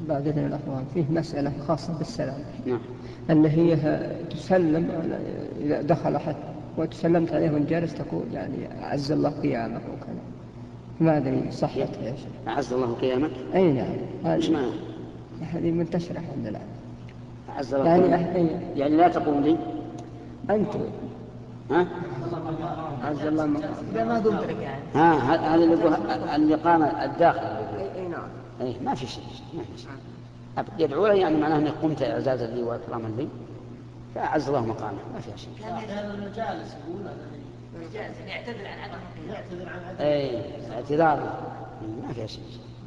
بعد إذن الأخوان فيه مسألة خاصة بالسلام. نعم. أن هي تسلم إذا دخل أحد وتسلمت عليه وإن جالس تقول يعني أعز الله قيامك وكذا، ما أدري صحتها يا شيخ. أعز الله قيامك؟ أي نعم. إيش معنى؟ هذه منتشرة عندنا. أعز الله قيامك يعني لا تقوم لي أنت. ها؟ عز الله مقام. إذا ما قمت لك يعني. هذا اللي يقول الإقامة الداخل. أي نعم. أي ما في شيء. يدعو له يعني معناه أنك قمت إعزازا لي وإكراما لي فأعز الله مقامه ما فيها شيء. هذا المجالس يقول هذا يعتذر عن عدم. اي اعتذار ما فيها شيء.